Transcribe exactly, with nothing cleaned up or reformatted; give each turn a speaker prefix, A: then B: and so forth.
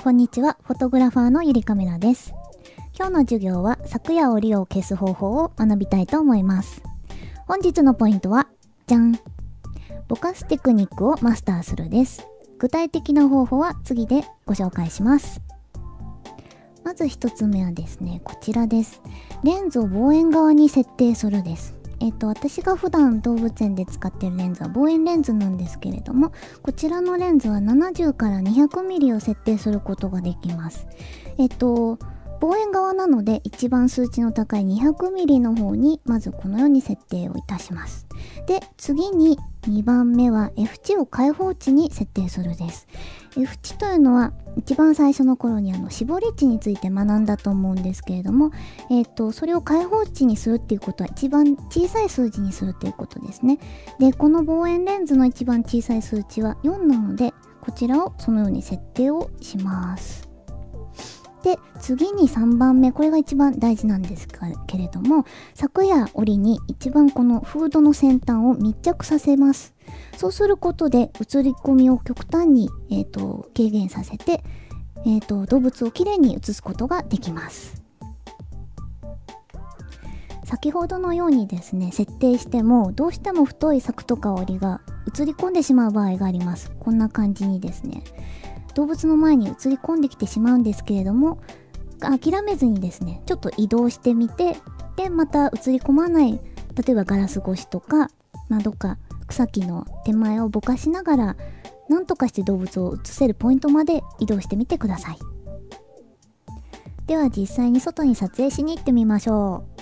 A: こんにちは、フォトグラファーのゆりカメラです。今日の授業は柵や檻を消す方法を学びたいと思います。本日のポイントは、じゃん！ぼかすテクニックをマスターするです。具体的な方法は次でご紹介します。まず一つ目はですね、こちらです。レンズを望遠側に設定するです。えっと、私が普段動物園で使っているレンズは望遠レンズなんですけれども、こちらのレンズはななじゅうからにひゃくミリを設定することができます。えっと、望遠側なので一番数値の高いにひゃくミリの方にまずこのように設定をいたします。で、次ににばんめは エフ 値を開放値に設定するです。エフ 値というのは一番最初の頃にあの絞り値について学んだと思うんですけれども、えっと、それを開放値にするっていうことは一番小さい数字にするっていうことですね。で、この望遠レンズの一番小さい数値はよんなので、こちらをそのように設定をします。で、次にさんばんめ、これが一番大事なんですけれども、柵や檻に一番このフードの先端を密着させます。そうすることで映り込みを極端に、えーと、軽減させて、えーと、動物をきれいに映すことができます。先ほどのようにですね、設定してもどうしても太い柵とか檻が映り込んでしまう場合があります。こんな感じにですね、動物の前に映り込んできてしまうんですけれども、諦めずにですね、ちょっと移動してみて、でまた映り込まない、例えばガラス越しとかなどか草木の手前をぼかしながら、なんとかして動物を映せるポイントまで移動してみてください。では実際に外に撮影しに行ってみましょう。